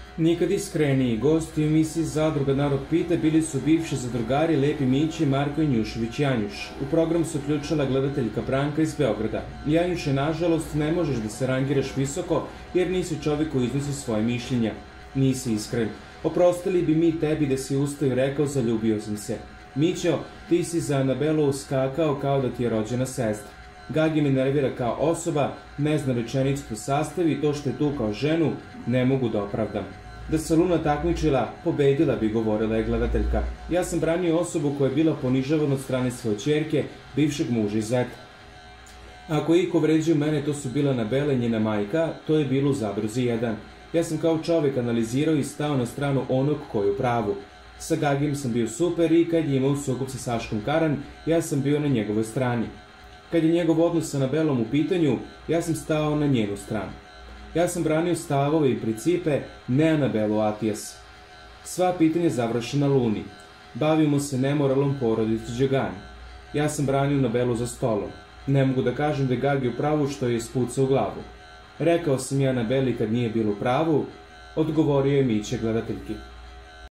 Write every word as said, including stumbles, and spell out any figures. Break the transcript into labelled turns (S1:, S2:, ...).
S1: Nikad iskreniji gosti u emisiji Zadruga narod pita bili su bivši zadrugari Lepi Mići, Marko Janjušević Janjuš. U program se uključila gledateljka Branka iz Beograda. Janjuše, nažalost, ne možeš da se rangiraš visoko jer nisi čovjek koji iznosi svoje mišljenja. Nisi iskren. Oprostili bi mi tebi da si ustao i rekao zaljubio sam se. Mićo, ti si za Anabelu uskakao kao da ti je rođena sestra. Gagi me nervira kao osoba, ne zna rečenicu po sastavi i to što je tu kao ženu ne mogu da opravdam. Da se Luna takmičila, pobedila bi, govorila je gledateljka. Ja sam branio osobu koja je bila ponižavana od strane svoje ćerke, bivšeg muža i zeta. Ako je iko vređio mene, to su bila Anabela i njena majka, to je bilo u Zadruzi jedan. Ja sam kao čovjek analizirao i stao na stranu onog koji je u pravu. Sa Gagijem sam bio super i kad je imao sukob sa Saškom Karan, ja sam bio na njegovoj strani. Kad je njegov odnos sa Anabelom u pitanju, ja sam stao na njenu stranu. Ja sam branio stavove i principe, ne Anabelu Atijas. Sva pitanja završena Luni. Bavimo se nemoralom porodici Đegani. Ja sam branio Anabelu za stolom. Ne mogu da kažem da je Gagi u pravu što je ispucao u glavu. Rekao sam ja Anabeli kad nije bilo u pravu, odgovorio je Miće gledateljki.